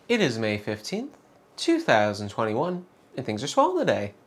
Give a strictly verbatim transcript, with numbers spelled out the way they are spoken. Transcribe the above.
It is May fifteenth, two thousand twenty-one, and things are swell today.